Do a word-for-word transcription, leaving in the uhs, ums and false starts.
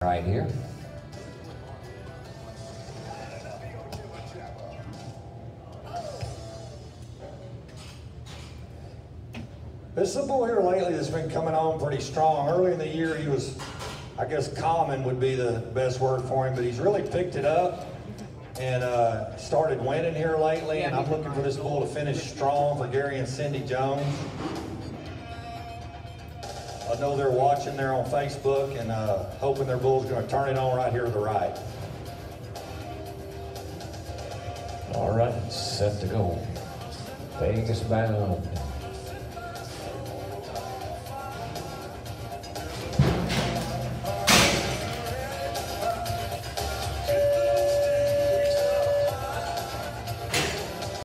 right here. This is a bull here lately that's been coming on pretty strong. Early in the year he was, I guess common would be the best word for him, but he's really picked it up and uh, started winning here lately, and I'm looking for this bull to finish strong for Gary and Cindy Jones. I know they're watching there on Facebook and uh, hoping their bull's going to turn it on right here to the right. All right, set to go. Vegas bound.